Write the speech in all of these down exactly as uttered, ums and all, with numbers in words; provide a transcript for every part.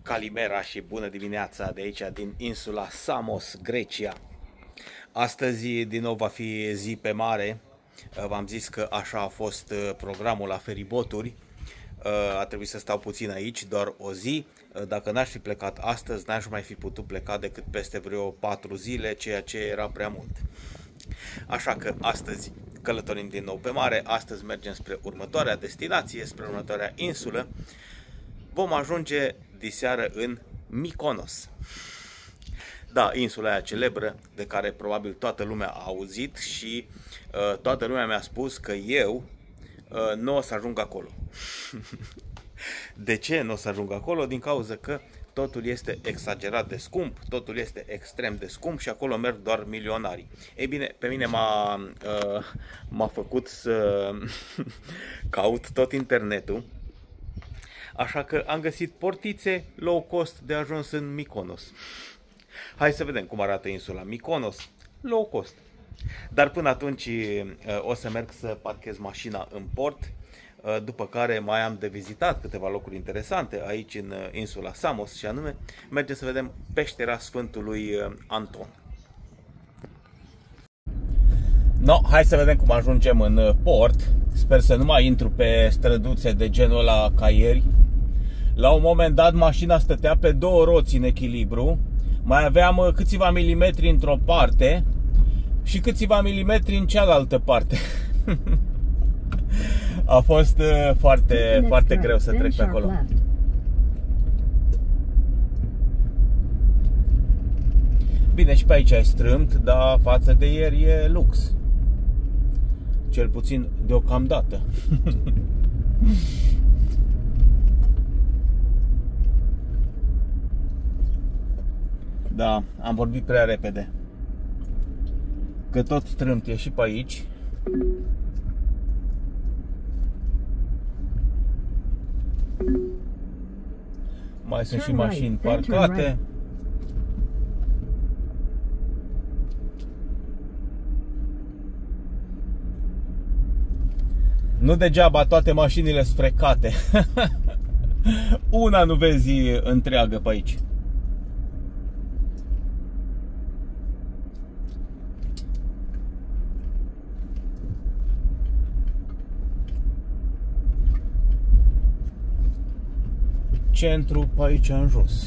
Calimera și bună dimineața de aici, din insula Samos, Grecia. Astăzi din nou va fi zi pe mare. V-am zis că așa a fost programul la feriboturi. A trebuit să stau puțin aici, doar o zi. Dacă n-aș fi plecat astăzi, n-aș mai fi putut pleca decât peste vreo patru zile, ceea ce era prea mult. Așa că astăzi călătorim din nou pe mare. Astăzi mergem spre următoarea destinație, spre următoarea insulă. Vom ajunge diseară în Mykonos. Da, insula aia celebră de care probabil toată lumea a auzit și uh, toată lumea mi-a spus că eu uh, nu o să ajung acolo. De ce nu o să ajung acolo? Din cauza că totul este exagerat de scump, totul este extrem de scump și acolo merg doar milionarii. Ei bine, pe mine m-a uh, m-a făcut să caut tot internetul. Așa că am găsit portițe low cost de ajuns în Mykonos. Hai să vedem cum arată insula Mykonos. Low cost. Dar până atunci o să merg să parchez mașina în port, după care mai am de vizitat câteva locuri interesante aici în insula Samos și anume mergem să vedem peștera Sfântului Anton. No, hai să vedem cum ajungem în port. Sper să nu mai intru pe străduțe de genul ăla ca ieri. La un moment dat mașina stătea pe două roți în echilibru. Mai aveam câțiva milimetri într-o parte și câțiva milimetri în cealaltă parte. A fost foarte, foarte greu să trec pe acolo. Bine, și pe aici e strâmt, dar față de ieri e lux. Cel puțin deocamdată. Da, am vorbit prea repede. Că tot strâmt e și pe aici. Mai sunt și mașini parcate. Nu degeaba toate mașinile sunt frecate. Una nu vezi întreagă pe aici. Centru pe aici în jos.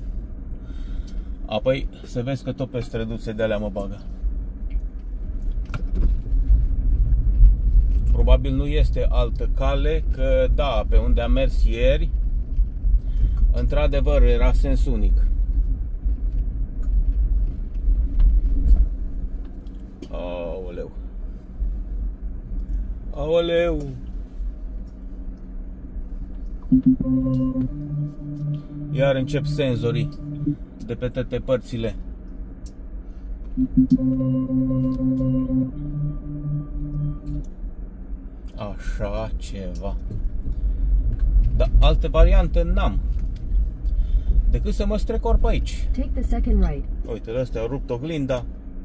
Apoi să vezi că tot pe străduțe de alea mă bagă. Probabil nu este altă cale, că da, pe unde am mers ieri într-adevăr era sens unic. Aoleu. Aoleu. Iar încep senzorii de pe toate părțile. Așa ceva. Dar altă variantă n-am decât să mă strecor pe aici. Uite, ăstea au rupt oglinda.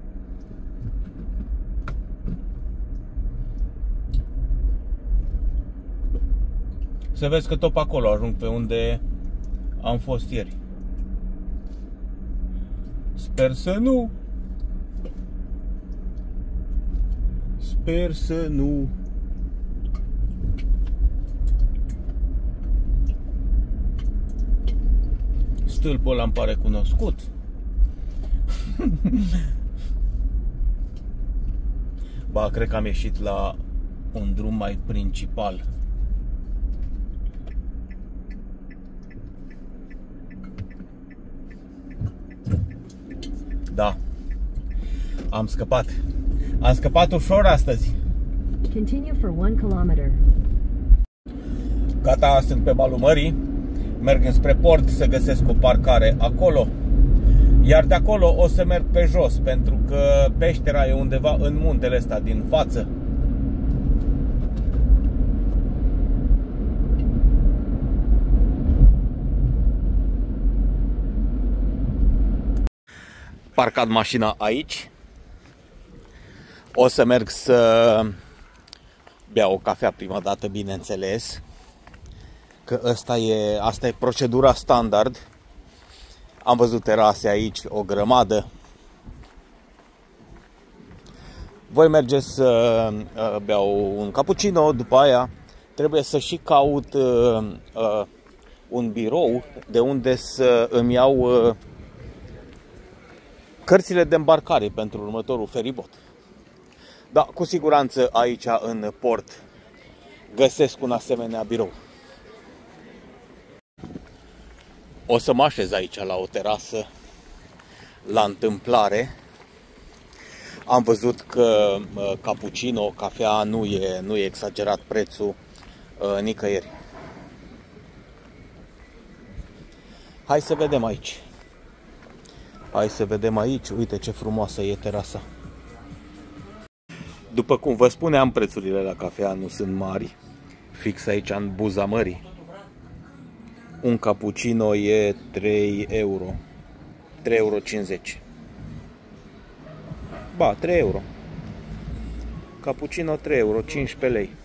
Să vezi că tot pe acolo ajung pe unde am fost ieri. Sper să nu. Sper să nu. Stâlpul ăla îmi pare cunoscut. Ba, cred că am ieșit la un drum mai principal. Da, am scăpat. Am scăpat ușor astăzi. Continue for one kilometer. Gata, sunt pe malul mării. Merg spre port să găsesc o parcare acolo. Iar de acolo o să merg pe jos, pentru că peștera e undeva în muntele ăsta din față. Parcat mașina aici. O să merg să beau o cafea prima dată, bineînțeles. Că asta e, asta e procedura standard. Am văzut terase aici, o grămadă. Voi merge să uh, beau un cappuccino, după aia trebuie să și caut uh, uh, un birou de unde să îmi iau uh, cărțile de îmbarcare pentru următorul feribot. Da, cu siguranță aici în port găsesc un asemenea birou. O să mă așez aici la o terasă, la întâmplare. Am văzut că uh, cappuccino, cafea, nu e, nu e exagerat prețul uh, nicăieri. Hai să vedem aici. Hai să vedem aici. Uite ce frumoasă e terasa. După cum vă spuneam, prețurile la cafea nu sunt mari. Fix aici în buza mării. Un cappuccino e trei euro. trei euro cincizeci. Ba, trei euro. Cappuccino trei euro, cincisprezece lei.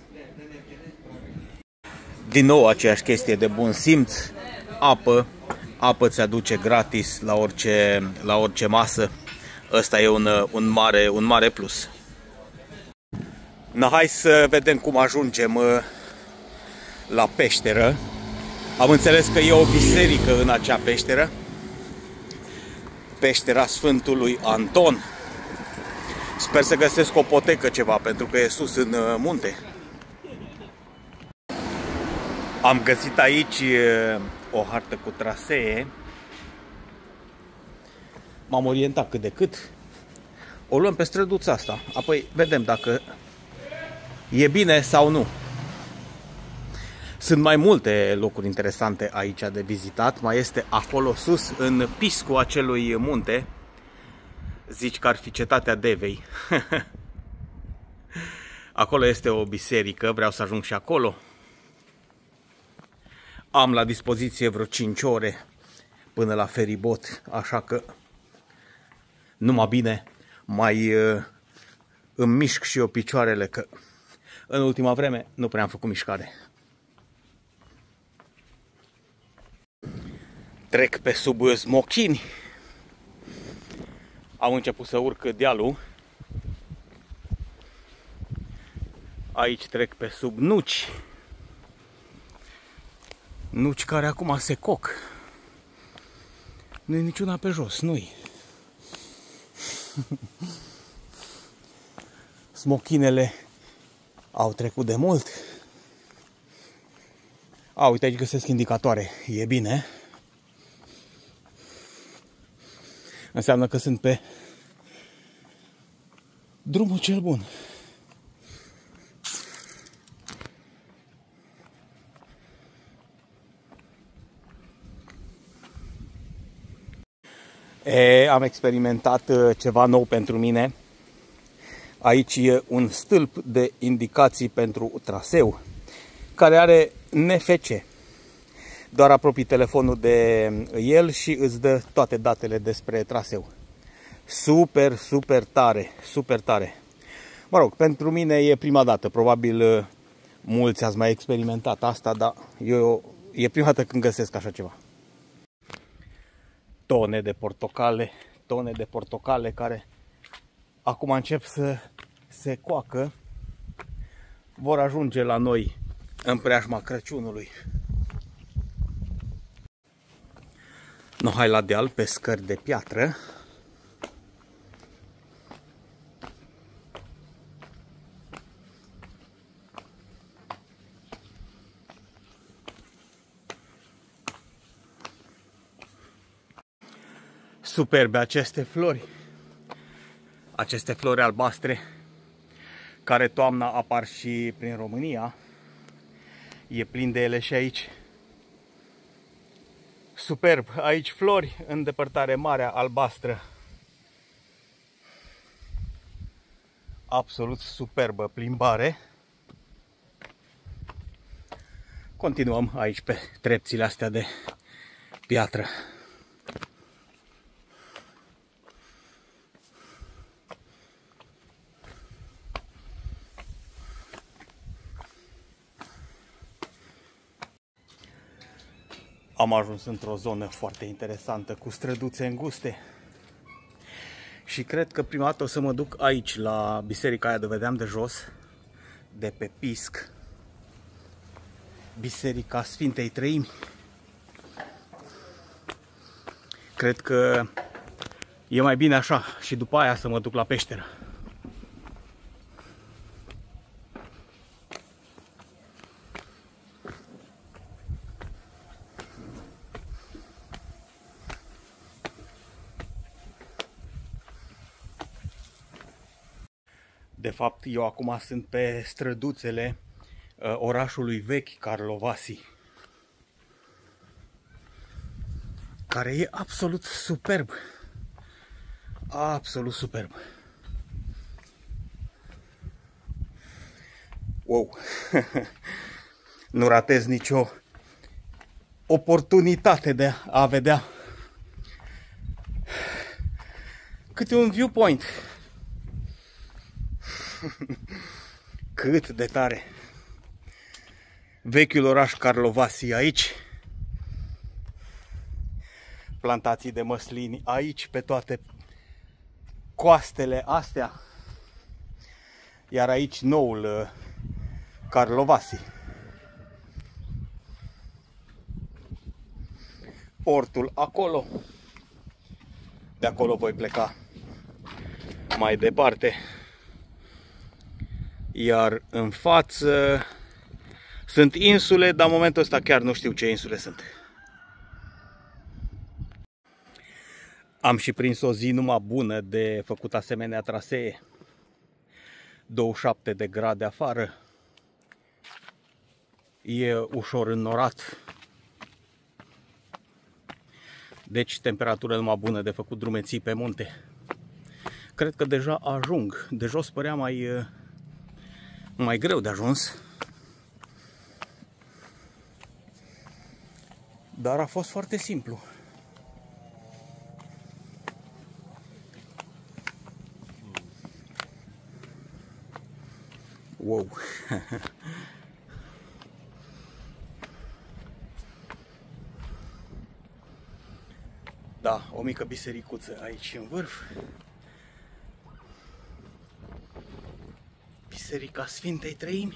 Din nou aceeași chestie de bun simț. Apă. Apă ți aduce gratis la orice, la orice masă. Ăsta e un, un, mare, un mare plus. Na, hai să vedem cum ajungem la peșteră. Am înțeles că e o biserică în acea peșteră. Peștera Sfântului Anton. Sper să găsesc o potecă ceva, pentru că e sus în munte. Am găsit aici o hartă cu trasee. M-am orientat cât de cât. O luăm pe străduța asta. Apoi vedem dacă e bine sau nu. Sunt mai multe locuri interesante aici de vizitat. Mai este acolo sus, în piscul acelui munte. Zici că ar fi cetatea Devei. Acolo este o biserică. Vreau să ajung și acolo. Am la dispoziție vreo cinci ore până la feribot. Așa că numai bine mai uh, îmi mișc și eu picioarele, că în ultima vreme nu prea am făcut mișcare. Trec pe sub smochini. Am început să urc dealul. Aici trec pe sub nuci. Nuci care acum se coc. Nu-i niciuna pe jos, nu-i. Smochinele au trecut de mult. A, uite, aici găsesc indicatoare. E bine. Înseamnă că sunt pe drumul cel bun. E, am experimentat ceva nou pentru mine. Aici e un stâlp de indicații pentru traseu, care are N F C. Doar apropii telefonul de el și îți dă toate datele despre traseu. Super, super tare, super tare. Mă rog, pentru mine e prima dată. Probabil mulți ați mai experimentat asta, dar eu e prima dată când găsesc așa ceva. Tone de portocale, tone de portocale care acum încep să se coacă. Vor ajunge la noi în preajma Crăciunului. No, hai la deal pe scări de piatră. Superbe aceste flori. Aceste flori albastre care toamna apar și prin România. E plin de ele și aici. Superb. Aici flori în depărtare, marea albastră. Absolut superbă plimbare. Continuăm aici pe trepțile astea de piatră. Am ajuns într-o zonă foarte interesantă, cu străduțe înguste. Și cred că prima dată o să mă duc aici, la biserica aia de vedeam de jos, de pe pisc. Biserica Sfintei Treimi. Cred că e mai bine așa și după aia să mă duc la peșteră. De fapt, eu acum sunt pe străduțele uh, orașului vechi, Karlovasi, care e absolut superb. Absolut superb. Wow! Nu ratez nicio oportunitate de a vedea câte un viewpoint. Cât de tare! Vechiul oraș Karlovasi aici. Plantații de măslini aici, pe toate coastele astea. Iar aici noul uh, Karlovasi. Portul acolo. De acolo voi pleca mai departe. Iar în față sunt insule, dar în momentul ăsta chiar nu știu ce insule sunt. Am și prins o zi numai bună de făcut asemenea trasee. douăzeci și șapte de grade afară. E ușor înnorat. Deci temperatură numai bună de făcut drumeții pe munte. Cred că deja ajung. De jos părea mai, mai greu de ajuns. Dar a fost foarte simplu. Wow! Da, o mică bisericuță aici în vârf. Biserica Sfintei Treimi.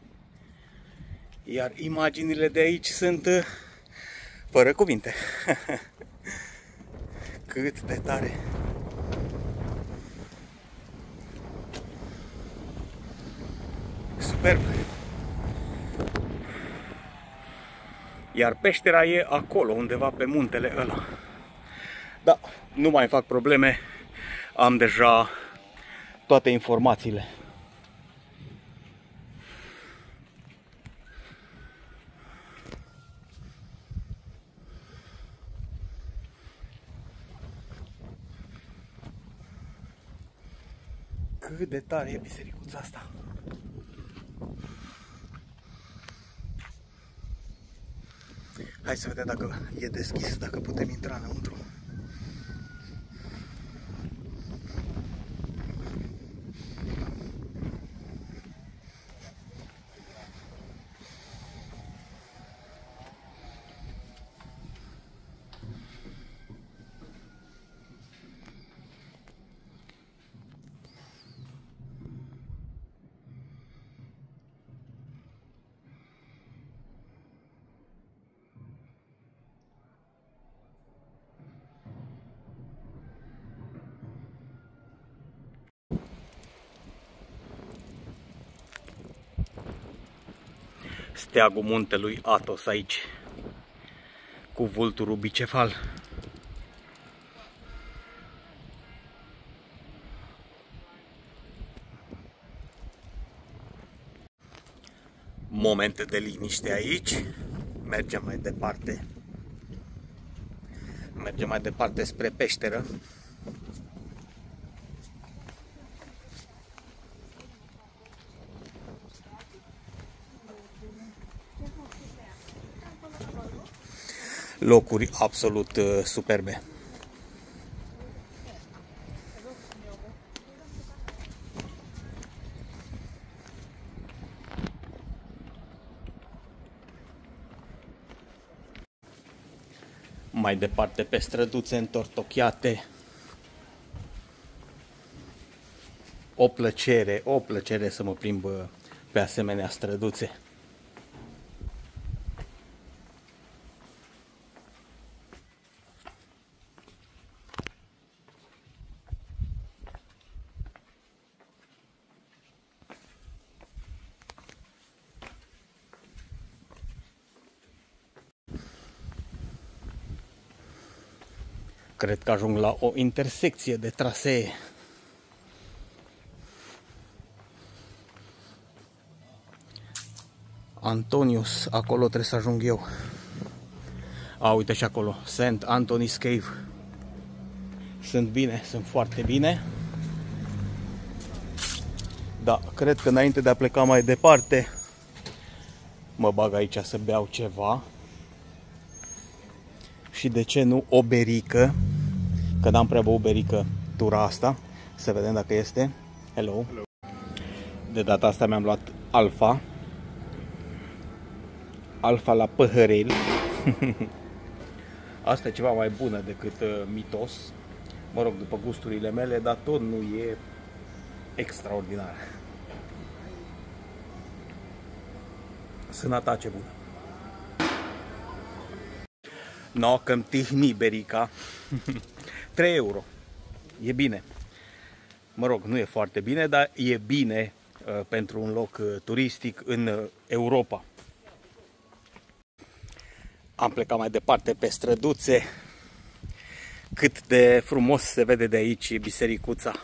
Iar imaginile de aici sunt fără cuvinte. Cât de tare! Superb! Iar peștera e acolo, undeva pe muntele ăla. Da, nu mai fac probleme, am deja toate informațiile. Cât de tare e bisericuța asta! Hai să vedem dacă e deschis, dacă putem intra înăuntru. Steagul muntelui Athos aici, cu vulturul bicefal. Momente de liniște aici. Mergem mai departe. Mergem mai departe spre peșteră. Locuri absolut uh, superbe. Mai departe pe străduțe întortocheate. O plăcere, o plăcere să mă plimb pe asemenea străduțe. Cred că ajung la o intersecție de trasee. Antonius, acolo trebuie să ajung eu. A, uite și acolo, Saint Anthony's Cave. Sunt bine, sunt foarte bine. Da, cred că înainte de a pleca mai departe, mă bag aici să beau ceva. Și de ce nu o berică, că n-am prea băut berică tura asta. Să vedem dacă este. Hello. Hello. De data asta mi-am luat Alfa. Alfa la păhărel. Asta e ceva mai bună decât uh, Mitos. Mă rog, după gusturile mele, dar tot nu e extraordinar. Sănătate bună. No, că-mi tihni berica. trei euro. E bine. Mă rog, nu e foarte bine, dar e bine uh, pentru un loc uh, turistic în uh, Europa. Am plecat mai departe pe străduțe. Cât de frumos se vede de aici bisericuța.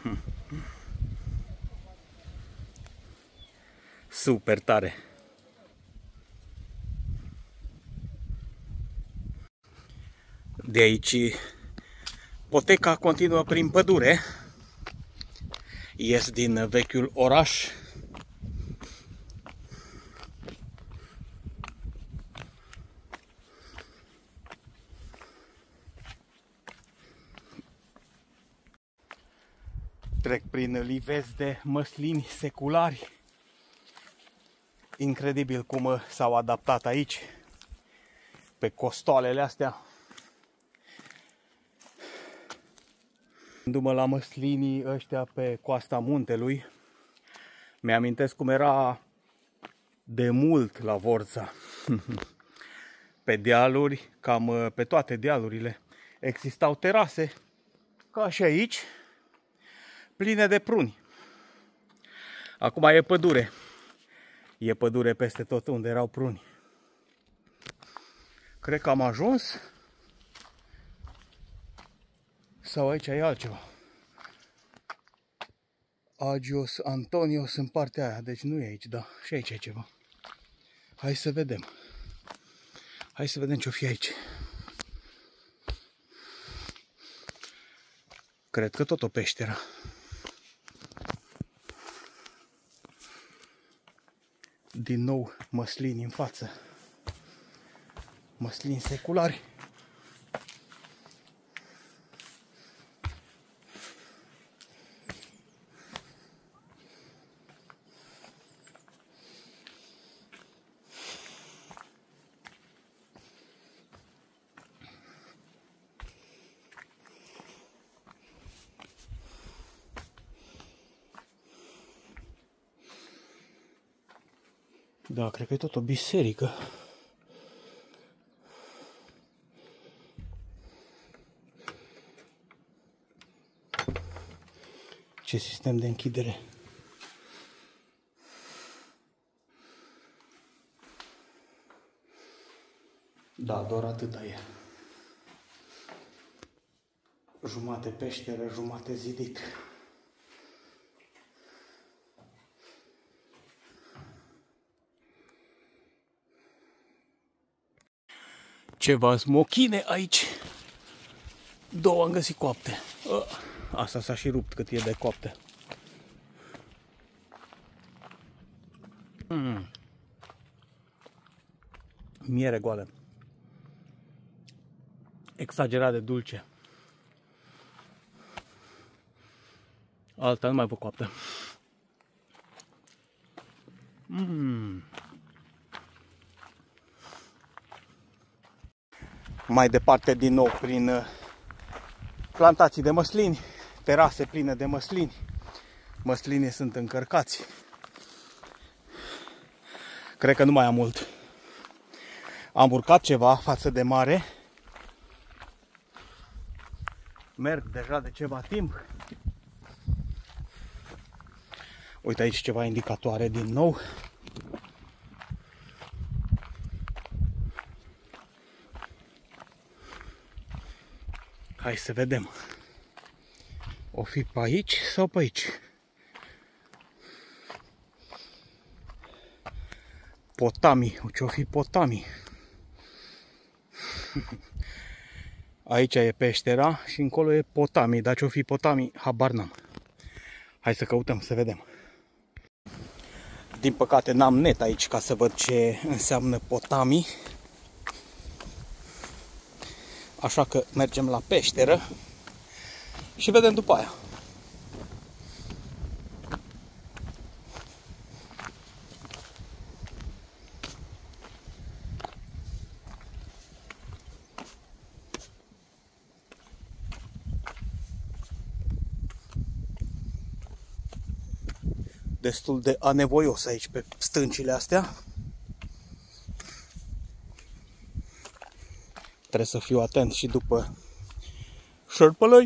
Super tare. De aici poteca continuă prin pădure. Ies din vechiul oraș. Trec prin livezi de măslini seculari. Incredibil cum s-au adaptat aici, pe costoalele astea. Gândindu-mă la măslinii ăștia pe coasta muntelui, mi-amintesc cum era de mult la Vorța. Pe dealuri, cam pe toate dealurile, existau terase, ca și aici, pline de pruni. Acum e pădure. E pădure peste tot unde erau pruni. Cred că am ajuns. Sau aici e altceva. Agios Antonios în partea aia. Deci nu e aici, da. Și aici e ceva. Hai să vedem. Hai să vedem ce-o fi aici. Cred că tot o peșteră. Din nou măslini în față. Măslini seculari. Da, cred că e tot o biserică. Ce sistem de închidere. Da, doar atâta e. Jumate peșteră, jumate zidit. Ceva smochine aici. Două am găsit coapte. Asta s-a și rupt cât e de coapte. Mm. Miere goală. Exagerat de dulce. Alta nu mai văd coaptă. Mm. Mai departe din nou prin plantații de măslini, terase pline de măslini. Măslinii sunt încărcați. Cred că nu mai am mult. Am urcat ceva față de mare. Merg deja de ceva timp. Uite aici ceva indicatoare din nou. Hai să vedem. O fi pe aici sau pe aici? Potami. Ce-o fi potami? Aici e peștera și încolo e potami. Dar ce-o fi potami? Habar n-am. Hai să căutăm, să vedem. Din păcate n-am net aici ca să văd ce înseamnă potami. Așa că mergem la peșteră și vedem după aia. Destul de anevoios aici pe stâncile astea. Trebuie să fiu atent și după șerpălăi.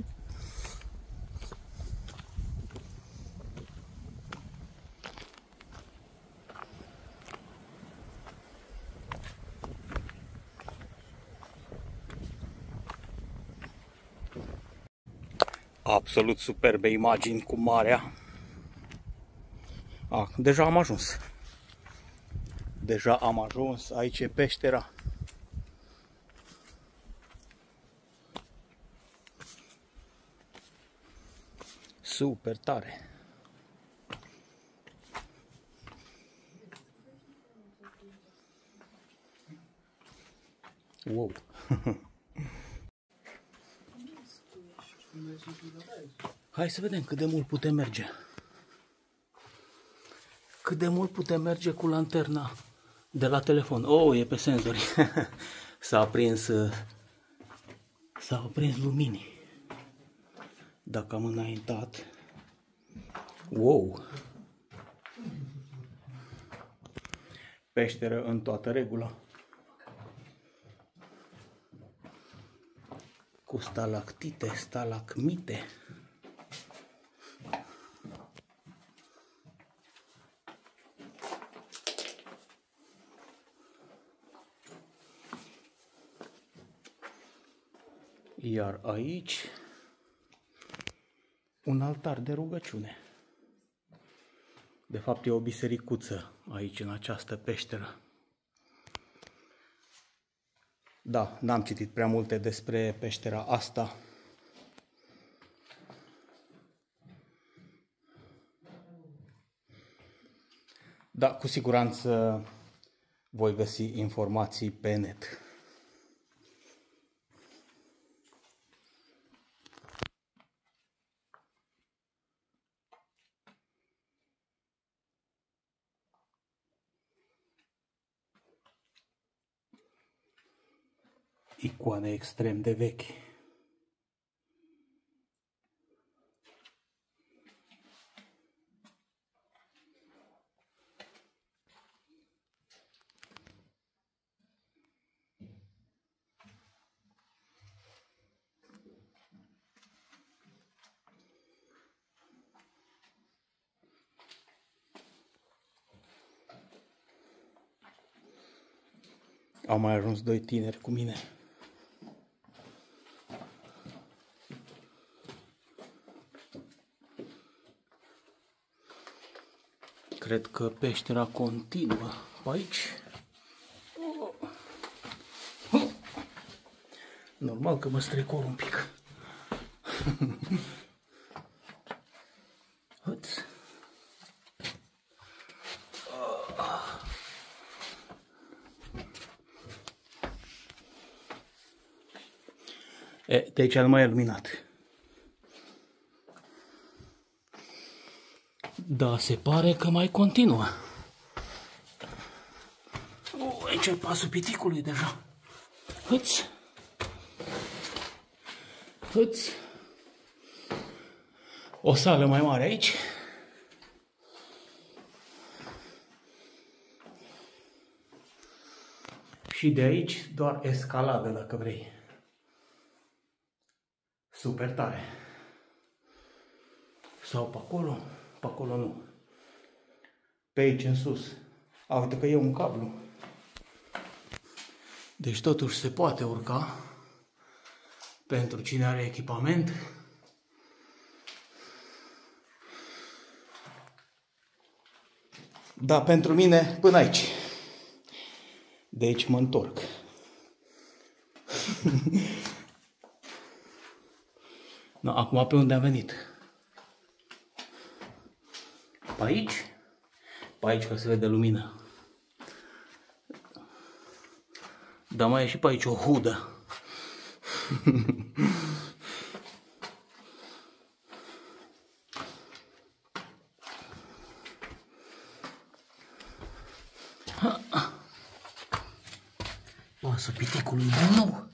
Absolut superbe imagini cu marea. Ah, deja am ajuns. Deja am ajuns. Aici e peștera. Super tare. Wow. Hai să vedem cât de mult putem merge. Cât de mult putem merge cu lanterna de la telefon. Oh, e pe senzori. S-a aprins S-a aprins lumini. Dacă am înaintat. Wow. Peșteră în toată regula. Cu stalactite, stalagmite. Iar aici un altar de rugăciune. De fapt e o bisericuță aici în această peșteră. Da, n-am citit prea multe despre peștera asta. Da, cu siguranță voi găsi informații pe net. Icoane extrem de vechi. Au mai ajuns doi tineri cu mine. Cred că peștera continuă pe aici. Normal că mă strecor un pic. E, de aici nu mai e luminat. Da, se pare că mai continuă. Oh, aici e pasul piticului deja. Hăț. Hâț. O sală mai mare aici. Și de aici doar escaladă dacă vrei. Super tare. Sau pe acolo, pe acolo nu. Pe aici în sus. A, uite că e un cablu. Deci totuși se poate urca. Pentru cine are echipament. Da, pentru mine până aici. De aici mă întorc. No, acum pe unde am venit? Pe aici? Pe aici ca să vede lumină. Dar mai e și pe aici o hudă. Lasă piticul din nou.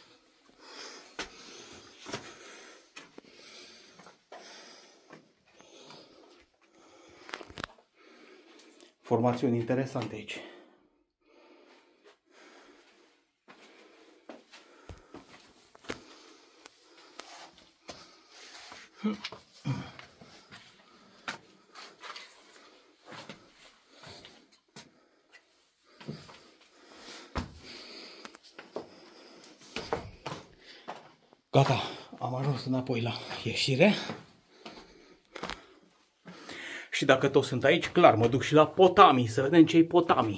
Formațiuni interesante aici. Gata, am ajuns înapoi la ieșire. Și dacă toți sunt aici, clar, mă duc și la Potami, să vedem ce-i Potami.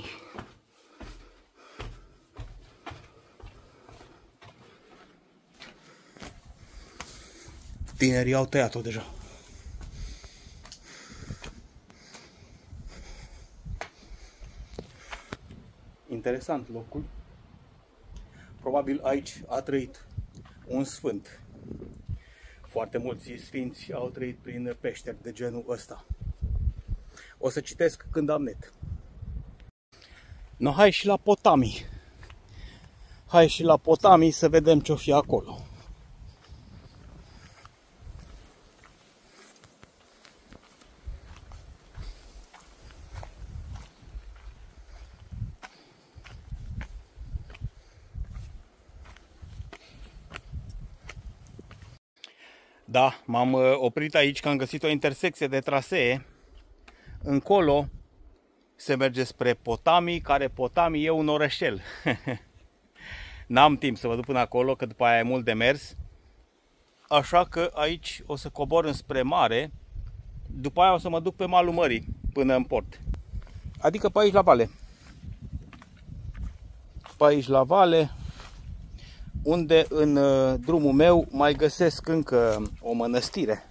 Tinerii au tăiat-o deja. Interesant locul. Probabil aici a trăit un sfânt. Foarte mulți sfinți au trăit prin peșteri de genul ăsta. O să citesc când am net. No, hai și la Potami. Hai și la Potami să vedem ce-o fi acolo. Da, m-am oprit aici că am găsit o intersecție de trasee. Încolo se merge spre Potami, care Potami e un orășel. N-am timp să vă duc până acolo, că după aia e mult de mers. Așa că aici o să cobor înspre mare. După aia o să mă duc pe malul mării până în port. Adică pe aici la vale. Pe aici la vale, unde în drumul meu mai găsesc încă o mănăstire.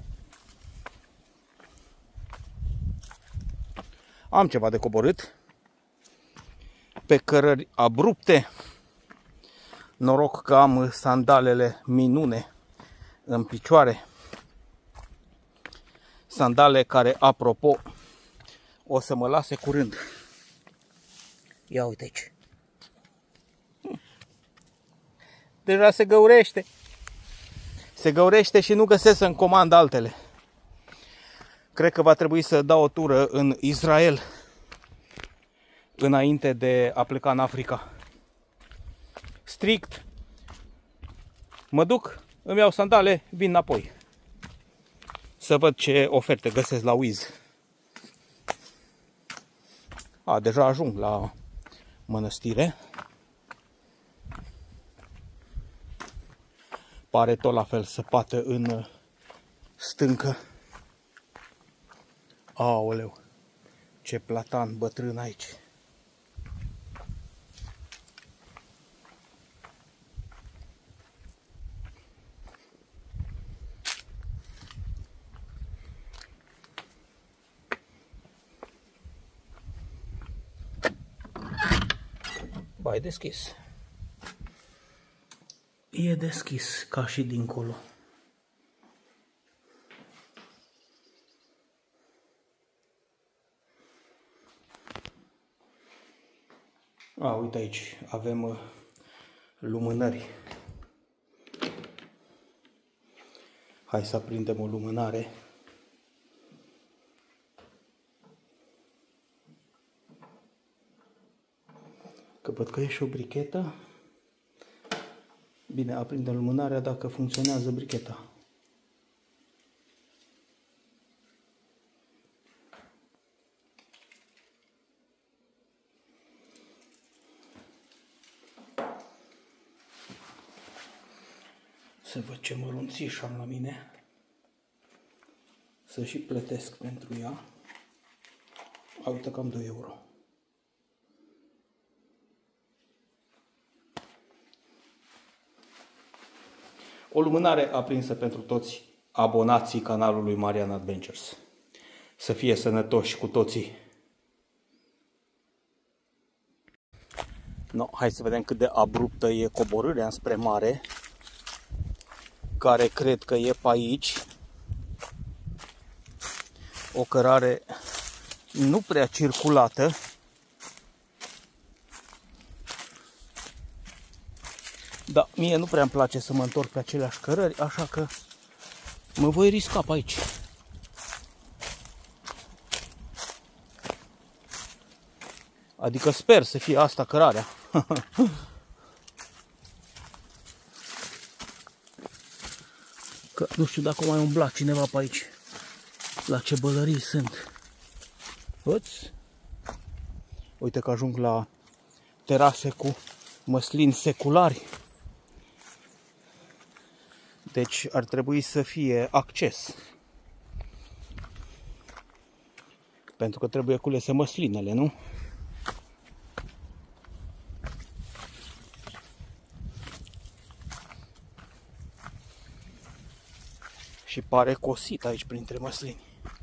Am ceva de coborât. Pe cărări abrupte. Noroc că am sandalele minune în picioare. Sandale care, apropo, o să mă lase curând. Ia uite aici. Deja se găurește. Se găurește și nu găsesc în comandă altele. Cred că va trebui să dau o tură în Israel înainte de a pleca în Africa. Strict. Mă duc, îmi iau sandale, vin înapoi. Să văd ce oferte găsesc la Wiz. A, deja ajung la mănăstire. Pare tot la fel, săpată în stâncă. Aoleu, ce platan bătrân aici. Ba, e deschis. E deschis, ca și dincolo. A, uite aici, avem uh, lumânări. Hai să aprindem o lumânare. Că văd că e și o brichetă. Bine, aprindem lumânarea dacă funcționează bricheta. Să văd ce mărunțiș am la mine. Să și plătesc pentru ea. A, uite, cam doi euro. O lumânare aprinsă pentru toți abonații canalului Marian Adventures. Să fie sănătoși cu toții. No, hai să vedem cât de abruptă e coborârea înspre mare, care cred că e pe aici. O cărare nu prea circulată. Da, mie nu prea îmi place să mă întorc pe aceleași cărări, așa că mă voi risca pe aici. Adică sper să fie asta cărarea. Că nu știu dacă mai umbla cineva pe aici. La ce bălării sunt. Uți? Uite că ajung la terase cu măslini seculari. Deci ar trebui să fie acces. Pentru că trebuie culese măslinele, nu? Și pare cosit aici printre măslini.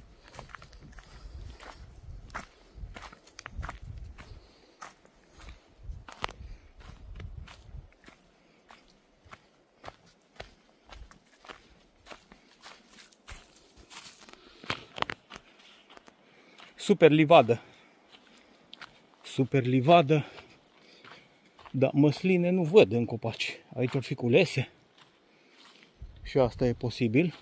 Super livadă. Super livadă. Dar măsline nu văd în copaci. Aici ar fi culese. Și asta e posibil.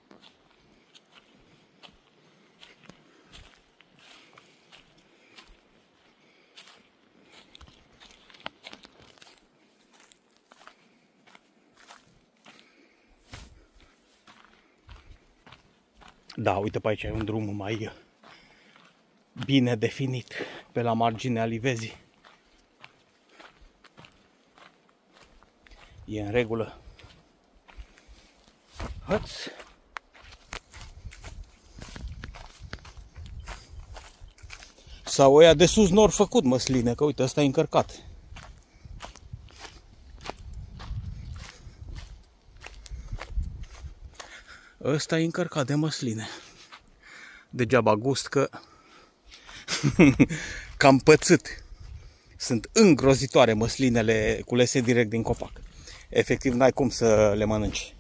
Da, uite pe aici e un drum mai bine definit pe la marginea livezii. E în regulă. Hăț. Sau ăia de sus n-or făcut măsline, că uite, ăsta e încărcat. Ăsta e încărcat de măsline. Degeaba gust că cam pățit. Sunt îngrozitoare măslinele culese direct din copac. Efectiv n-ai cum să le mănânci.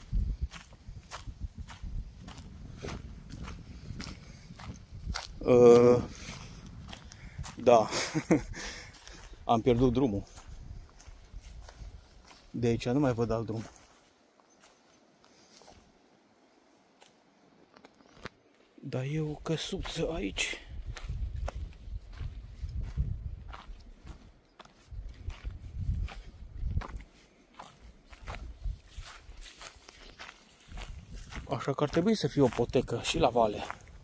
Uh, da. Am pierdut drumul. De aici nu mai văd alt drum. Dar e o căsuță aici. Așa că ar trebui să fie o potecă și la vale.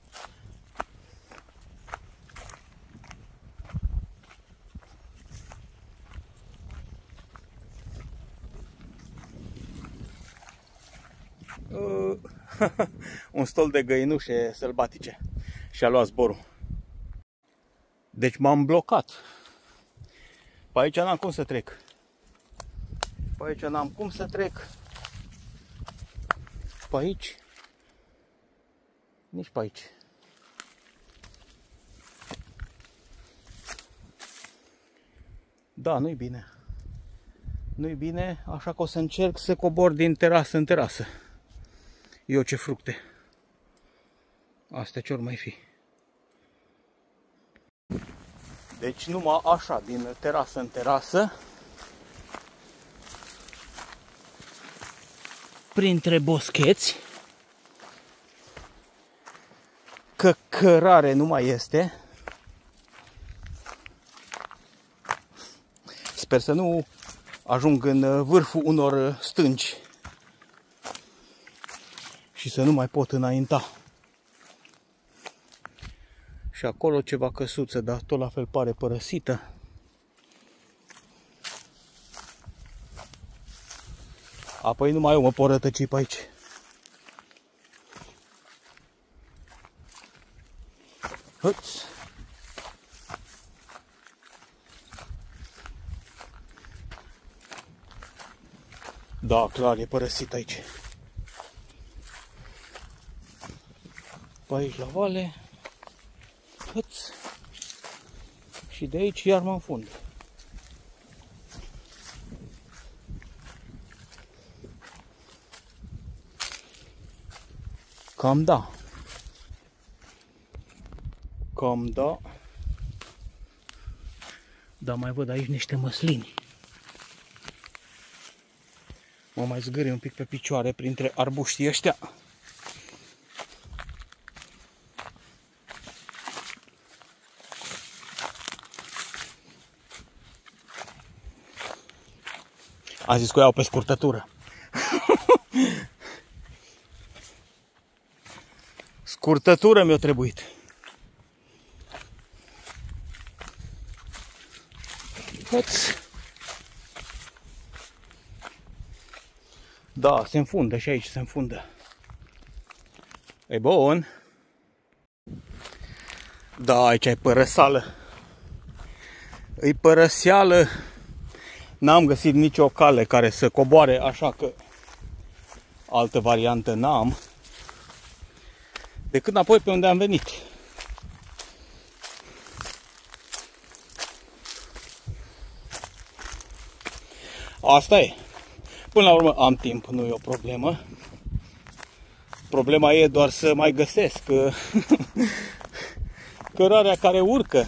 Uh, un stol de găinușe sălbatice și a luat zborul. Deci m-am blocat. Pe aici n-am cum să trec. Pe aici n-am cum să trec. Pe aici. Nici pe aici. Da, nu-i bine. Nu-i bine, așa că o să încerc să cobor din terasă în terasă. Eu ce fructe. Astea ce ori mai fi. Deci numai așa, din terasă în terasă. Printre boscheți. că cărare nu mai este. Sper să nu ajung în vârful unor stânci și să nu mai pot înainta. Și acolo ceva căsuță, dar tot la fel pare părăsită. Apoi numai eu mă pot rătăci pe aici. Hăț. Da, clar, e părăsit aici. Pe aici la vale. Hăț. Și de aici iar mă înfund. Cam da. Cam da. Dar mai văd aici niște măslini. Mă mai zgâri un pic pe picioare printre arbuștii ăștia. A zis că o iau pe scurtătură. Scurtătură mi-a trebuit. Da, se înfundă și aici se înfundă. E bun. Da, aici e părăsală. E părăseală. N-am găsit nicio cale care să coboare, așa că altă variantă n-am. Decât înapoi pe unde am venit. Asta e. Până la urmă am timp, nu e o problemă. Problema e doar să mai găsesc cărarea care urcă.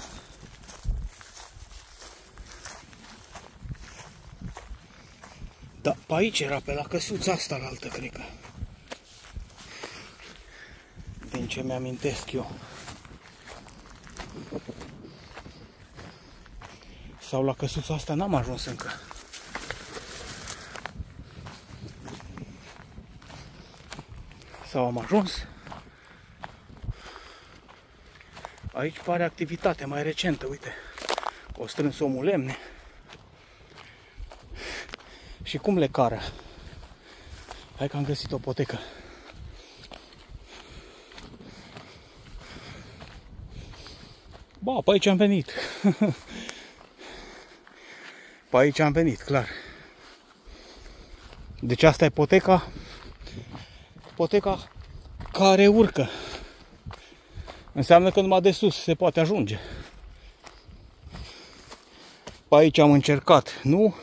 Da, pe aici era, pe la căsuța asta la altă, cred că. Din ce mi-amintesc eu. Sau la căsuța asta n-am ajuns încă. Sau am ajuns? Aici pare activitate mai recentă, uite. O strâns omul lemne. Și cum le cară? Hai că am găsit o potecă. Ba, pe aici am venit. Pe aici am venit, clar. Deci asta e poteca. Poteca care urcă. Înseamnă că numai de sus se poate ajunge. Pe aici am încercat, nu?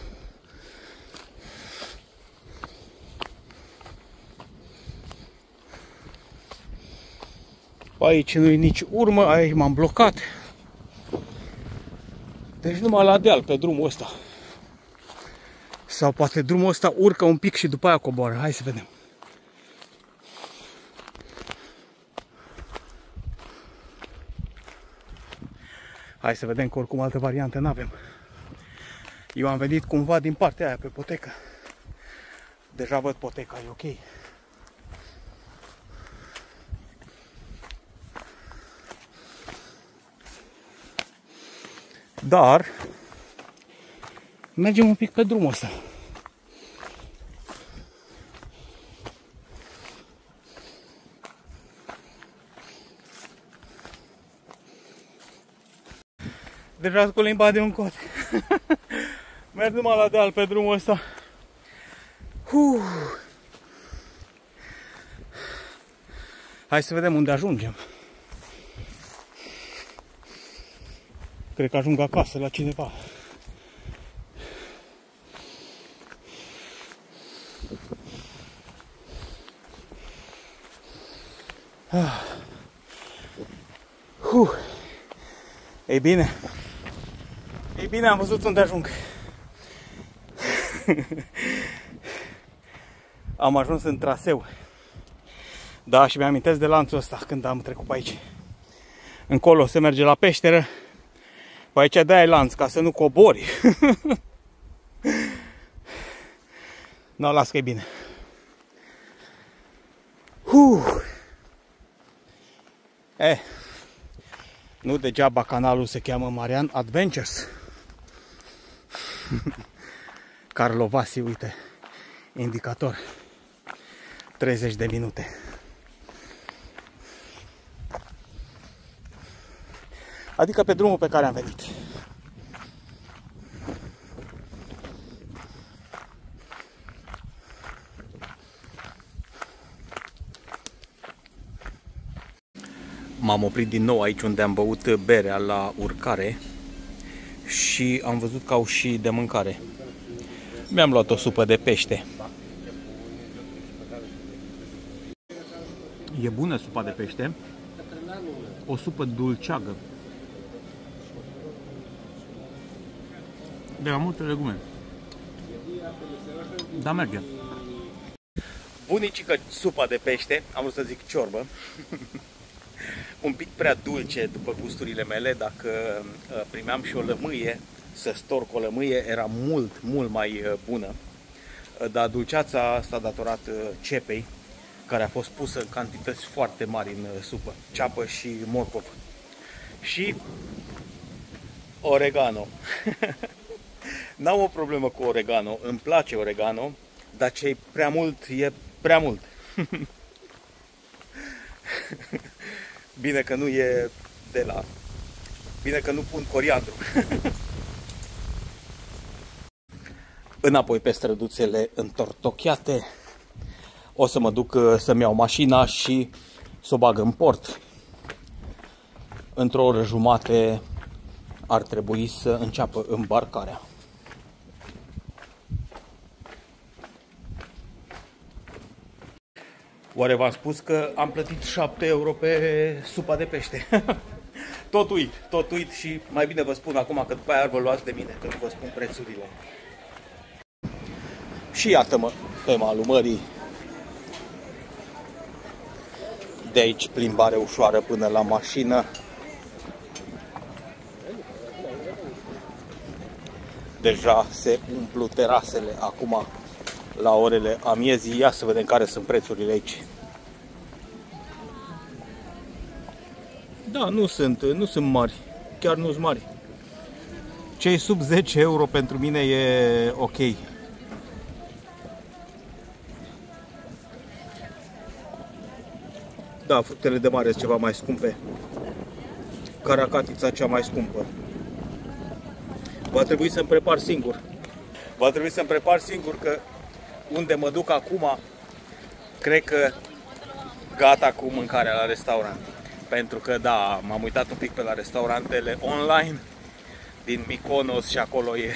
Pe aici nu e nici urmă, aici m-am blocat. Deci numai la deal, pe drumul ăsta. Sau poate drumul ăsta urcă un pic și după aia coboară. Hai să vedem. Hai să vedem că oricum altă variantă n-avem. Eu am venit cumva din partea aia pe potecă. Deja văd poteca, e ok. Dar mergem un pic pe drumul ăsta. Deja cu limba de un cot. Merg numai la deal pe drumul ăsta. Uh. Hai să vedem unde ajungem. Cred că ajung acasă la cineva. Ah. Uh. Ei bine. Ei bine, am văzut unde ajung. Am ajuns în traseu. Da, și mi-amintesc de lanțul ăsta când am trecut pe aici. Încolo se merge la peșteră. Pe aici de-aia e lanț, ca să nu cobori. Nu, las că e bine. Uh. Eh, nu degeaba canalul se cheamă Marian Adventures. Carlovasi, uite, indicator. treizeci de minute. Adică pe drumul pe care am venit. M-am oprit din nou aici unde am băut berea la urcare și am văzut că au și de mâncare. Mi-am luat o supă de pește. E bună supa de pește. O supă dulceagă. De la multe legume. Da, merge. Bunicică supa de pește, am vrut să zic ciorbă. Un pic prea dulce după gusturile mele. Dacă primeam și o lămâie, să storc o lămâie, era mult, mult mai bună. Dar dulceața s-a datorat cepei, care a fost pusă în cantități foarte mari în supă. Ceapă și morcov. Și oregano. N-am o problemă cu oregano, îmi place oregano, dar ce e prea mult, e prea mult. Bine că nu e de la... Bine că nu pun coriandru. Înapoi pe străduțele întortocheate. O să mă duc să-mi iau mașina și să o bag în port. Într-o oră jumate ar trebui să înceapă îmbarcarea. Oare v-am spus că am plătit șapte euro pe supa de pește? Tot uit, tot uit și mai bine vă spun acum, că după aia vă luați de mine, că nu vă spun prețurile. Și iată-mă pe malul mării. De aici plimbare ușoară până la mașină. Deja se umplu terasele acum la orele amiezii. Ia să vedem care sunt prețurile aici. Da, nu sunt, nu sunt mari. Chiar nu sunt mari. Cei sub zece euro pentru mine e ok. Da, fructele de mare sunt ceva mai scumpe. Caracatița cea mai scumpă. Va trebui să-mi prepar singur. Va trebui să-mi prepar singur, că unde mă duc acum, cred că gata cu mâncarea la restaurant. Pentru că, da, m-am uitat un pic pe la restaurantele online din Mykonos și acolo e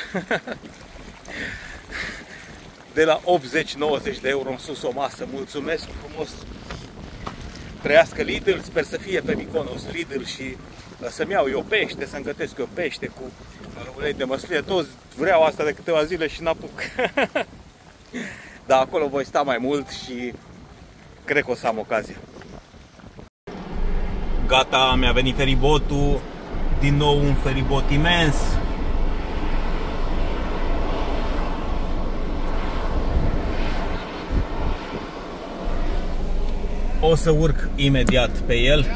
de la optzeci nouăzeci de euro în sus o masă. Mulțumesc frumos! Trăiască Lidl, sper să fie pe Mykonos Lidl și să-mi iau eu pește, să-mi gătesc eu pește cu ulei de măsline. Toți vreau asta de câteva zile și n-apuc. Dar acolo voi sta mai mult și cred că o să am ocazia. Gata, mi-a venit feribotul. Din nou un feribot imens. O să urc imediat pe el.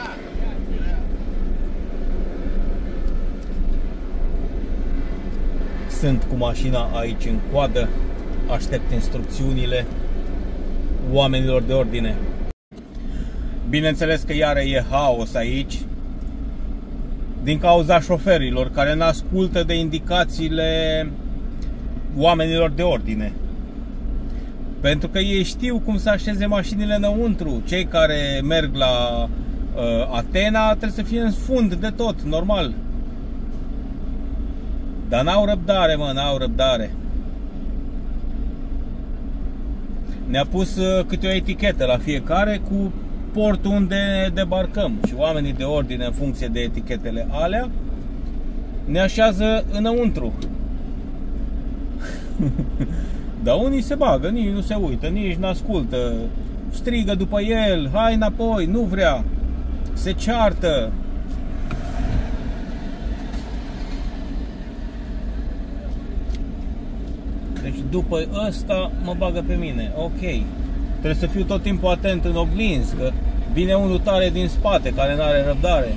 Sunt cu mașina aici în coadă. Aștept instrucțiunile oamenilor de ordine. Bineînțeles că iară e haos aici, din cauza șoferilor care nu ascultă de indicațiile oamenilor de ordine. Pentru că ei știu cum să așeze mașinile înăuntru. Cei care merg la uh, Atena trebuie să fie în fund de tot, normal. Dar n-au răbdare, mă, n-au răbdare. Ne-a pus uh, câte o etichetă la fiecare cu portul unde ne debarcăm. Și oamenii de ordine, în funcție de etichetele alea, ne așează înăuntru. Dar unii se bagă, nici nu se uită, nici nu ascultă. Strigă după el, hai înapoi, nu vrea. Se ceartă. după ăsta mă bagă pe mine. Ok. Trebuie să fiu tot timpul atent în oglinzi, că vine unul tare din spate care nu are răbdare.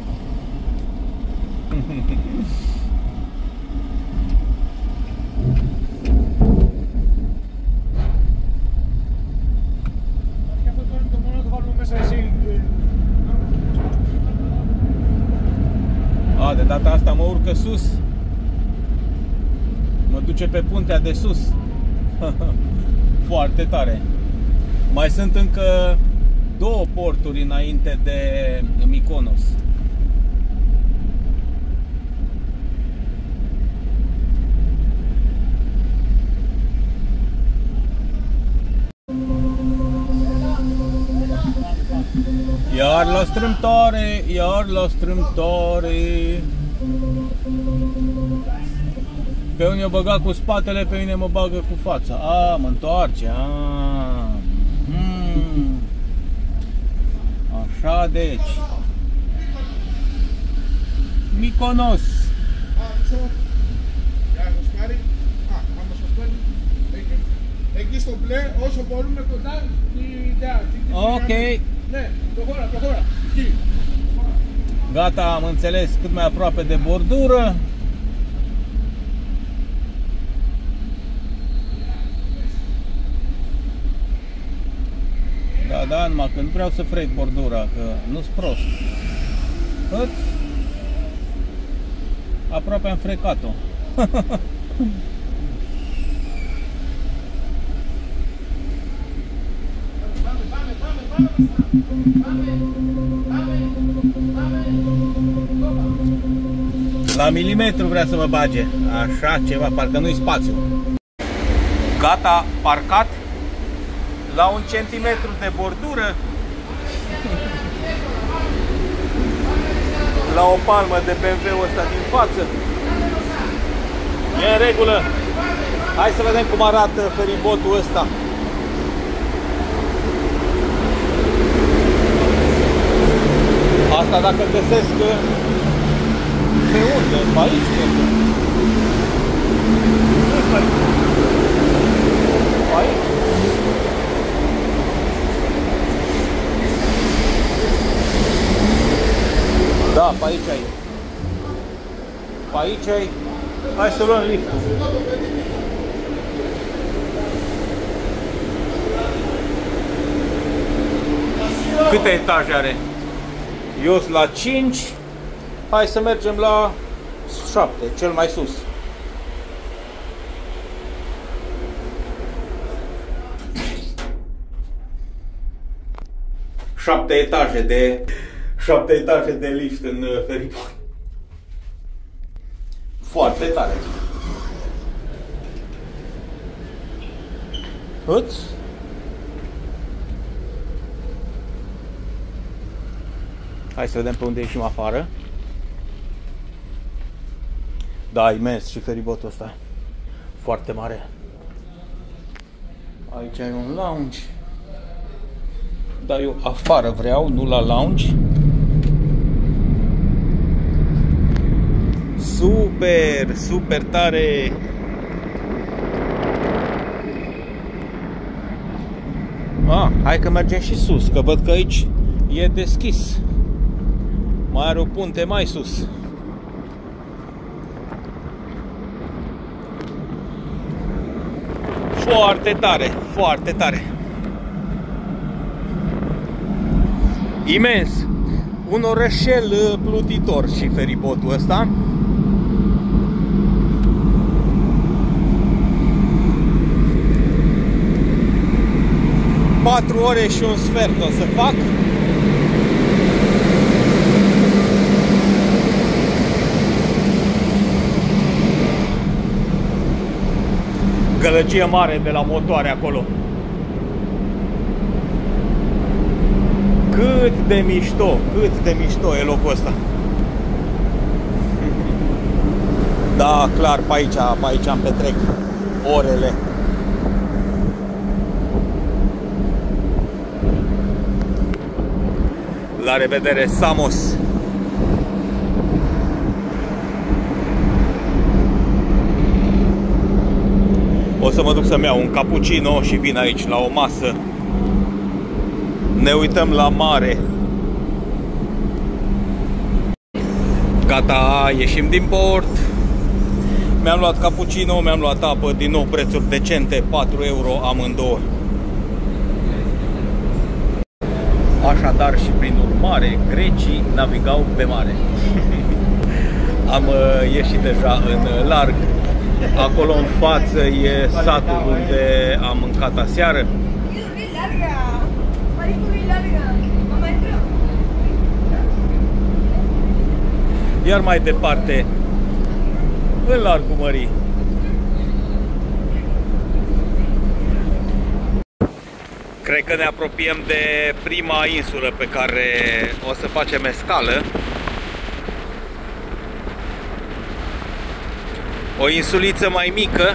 A, de data asta mă urcă sus. Mă duce pe puntea de sus. Foarte tare. Mai sunt încă două porturi înainte de Mykonos. Iar la strâmtoare, iar la strâmtoare. Pe unii o băga cu spatele, pe mine mă bagă cu fața. A, mă întoarce. A. Hmm. Așa deci. Mykonos. Εκεί στο μπλε, όσο μπορούμε κοντά, η ιδέα. Ok. Ναι, προχώρα, προχώρα. Εκεί. Gata, am înțeles, cât mai aproape de bordură. Da, da, numai că nu vreau să frec bordura, că nu-s prost. Cât? Aproape am frecat-o. La milimetru vrea să mă bage. Așa ceva, parcă nu-i spațiu. Gata, parcat. La un centimetru de bordură. La o palmă de B M W-ul ăsta din față. E în regulă. Hai să vedem cum arată feribotul ăsta. Asta dacă găsesc pe unde? Pe aici, cred că. Pe aici. Da, pe aici ai. Pe aici ai. Hai să luăm liftul. Câte etaje are? Eu sunt la cinci. Hai să mergem la șapte, cel mai sus. șapte etaje de șapte etaje de lift în feribot. Foarte tare. Uți? Hai să vedem pe unde ieșim afară. Da, imens și feribotul ăsta. Foarte mare. Aici ai un lounge. Dar eu afară vreau, nu la lounge. Super, super tare. Ah, hai că mergem și sus, că văd că aici e deschis. Mai are o punte mai sus. Foarte tare, foarte tare. Imens. Un orășel plutitor și feribotul ăsta. patru ore și un sfert o să fac. Gălăgie mare de la motoare acolo. Cât de mișto, cât de mișto e locul ăsta. Da, clar, pe aici, pe aici am petrec orele. La revedere, Samos! O să mă duc să-mi iau un cappuccino și vin aici la o masă. Ne uităm la mare. Gata, ieșim din port. Mi-am luat cappuccino, mi-am luat apă, din nou prețuri decente, patru euro amândouă. Așadar și prin urmare, grecii navigau pe mare. Am uh, ieșit deja în larg. Acolo în față e satul unde am mâncat aseară. Iar mai departe, în largul mării, cred că ne apropiem de prima insulă pe care o să facem escală. O insuliță mai mică,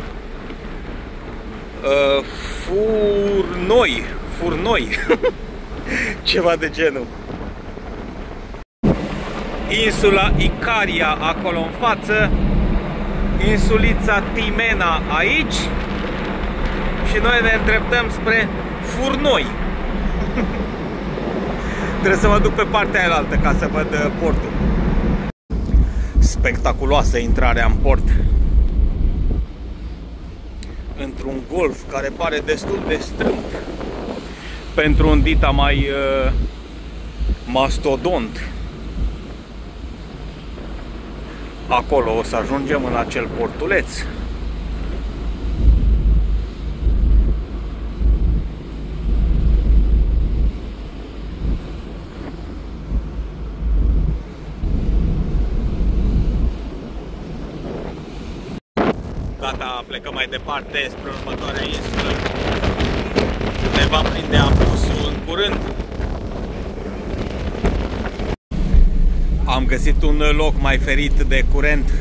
uh, Furnoi, Furnoi, ceva de genul. Insula Icaria acolo în față, insulița Timena aici și noi ne îndreptăm spre Furnoi. Trebuie să mă duc pe partea aia ca să văd portul. Spectaculoasă intrarea în port. Într-un golf care pare destul de strâmb pentru un dita mai uh, mastodont. Acolo o să ajungem în acel portuleț. Gata, plecăm mai departe spre următoarea insulă. Ne va prinde apusul în curând. Am găsit un loc mai ferit de curent.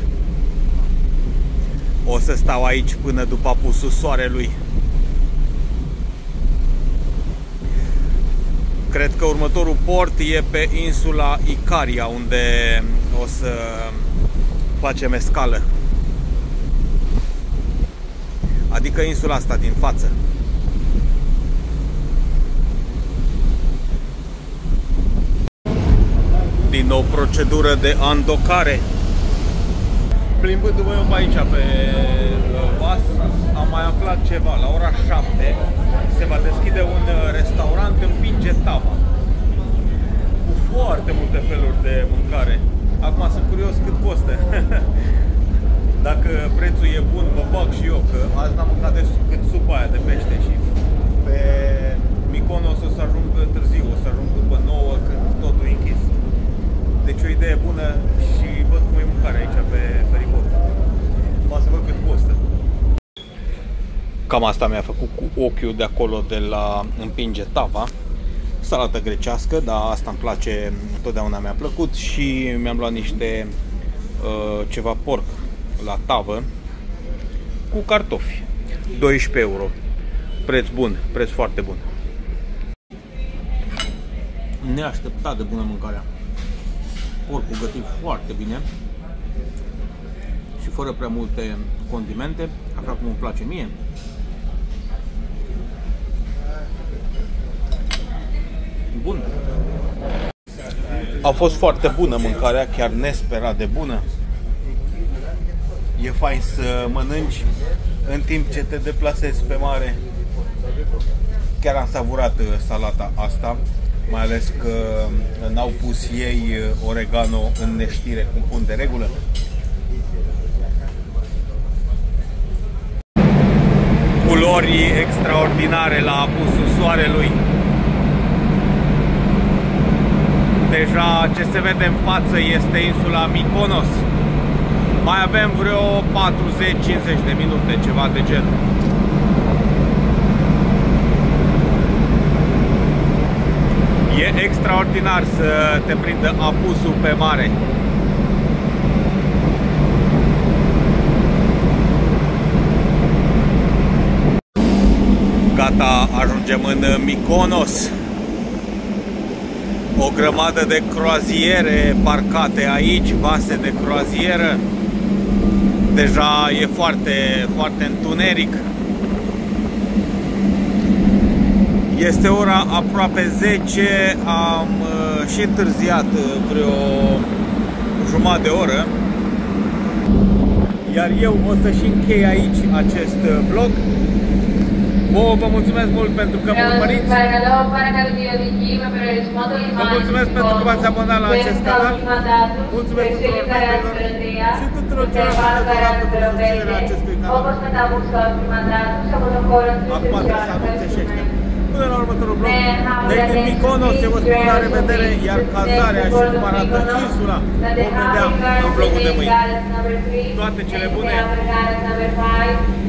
O să stau aici până după apusul soarelui. Cred că următorul port e pe insula Icaria, unde o să facem escală. Adică insula asta din față. Din nou procedură de andocare. Plimbându-mă eu pe aici pe vas, am mai aflat ceva. La ora șapte se va deschide un restaurant în Pingetava, cu foarte multe feluri de mâncare. Acum sunt curios cât costă. Dacă prețul e bun, mă bag și eu, că azi n-am mâncat decât supa aia de pește și pe Mykonos o să ajung târziu, o să ajung după nouă, când totul e închis. Deci o idee bună și văd cum e mâncarea aici pe feribot. Va să văd cât costă. Cam asta mi-a făcut cu ochiul de acolo, de la Pingetava. Salată grecească, dar asta îmi place, întotdeauna mi-a plăcut. Și mi-am luat niște uh, ceva porc la tavă cu cartofi, doisprezece euro, preț bun, preț foarte bun. Neașteptat de bună mâncarea. Porcul gătit foarte bine și fără prea multe condimente, așa cum îmi place mie. Bun. A fost foarte bună mâncarea, chiar nesperat de bună. E fain să mănânci în timp ce te deplasezi pe mare. Chiar am savurat salata asta, mai ales că n-au pus ei oregano în neștire, cum pun de regulă. Culori extraordinare la apusul soarelui. Deja ce se vede în față este insula Mykonos. Mai avem vreo patruzeci cincizeci de minute, ceva de genul. E extraordinar să te prindă apusul pe mare. Gata, ajungem în Mykonos. O grămadă de croaziere parcate aici, vase de croazieră. Deja e foarte, foarte întuneric. Este ora aproape zece, am uh, și întârziat vreo jumătate de oră. Iar eu o să și închei aici acest vlog. Vouă vă mulțumesc mult pentru că mă urmăriți. Vă mulțumesc pentru că v-ați abonat la acest canal. Mulțumesc tuturor membrilor și tuturor celor care ați dorat pentru susținerea acestui canal. Acum trebuie să anunțe și ăștia. Până la următorul vlog. Deci din Mykonos eu vă spun la revedere, iar cazarea și cum arată insula vom vedea în vlogul de mâine. Toate cele bune!